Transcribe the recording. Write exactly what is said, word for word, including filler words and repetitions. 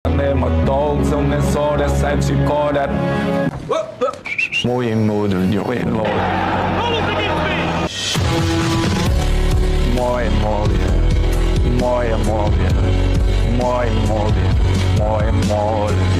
Nema tolca, ne sore, seći korak. Moje model, moje model. Moje model, moje model, moje model, moje model.